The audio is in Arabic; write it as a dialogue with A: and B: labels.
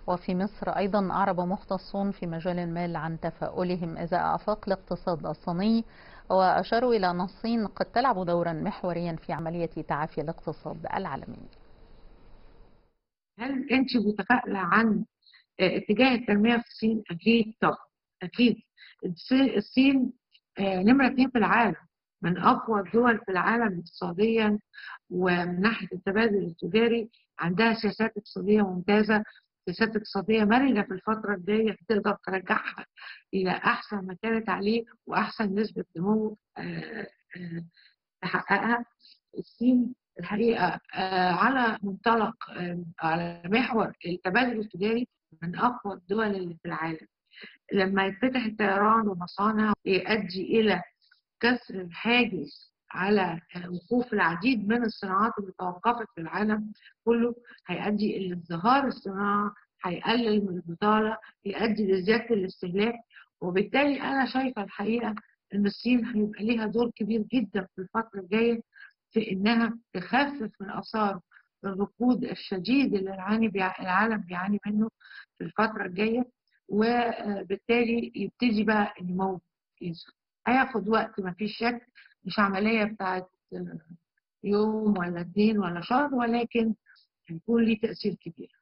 A: وفي مصر أيضا أعرب مختصون في مجال المال عن تفاؤلهم إزاء آفاق الاقتصاد الصيني، وأشاروا إلى أن الصين قد تلعب دورا محوريا في عملية تعافي الاقتصاد العالمي.
B: هل أنت متفائلة عن اتجاه التنمية في الصين؟ أكيد طبعا، أكيد. الصين نمرة 2 في العالم، من أقوى الدول في العالم اقتصاديا، ومن ناحية التبادل التجاري عندها سياسات اقتصادية ممتازة، سياسات اقتصادية مرنة في الفترة الجاية تقدر ترجعها إلى أحسن ما كانت عليه وأحسن نسبة نمو تحققها. الصين الحقيقة على منطلق على محور التبادل التجاري من أقوى الدول اللي في العالم. لما يتفتح الطيران ومصانع يؤدي إلى كسر الحاجز على وقوف العديد من الصناعات اللي توقفت في العالم كله، هيؤدي إلى ازدهار الصناعة، هيقلل من البطالة، يؤدي لزيادة الاستهلاك. وبالتالي أنا شايفة الحقيقة إن الصين هيبقى ليها دور كبير جدا في الفترة الجاية في إنها تخفف من آثار الركود الشديد اللي العالم بيعاني منه في الفترة الجاية، وبالتالي يبتدي بقى النمو يظهر. هياخد وقت مفيش شك، مش عملية بتاعت يوم ولا 2 ولا شهر، ولكن هيكون ليه تأثير كبير.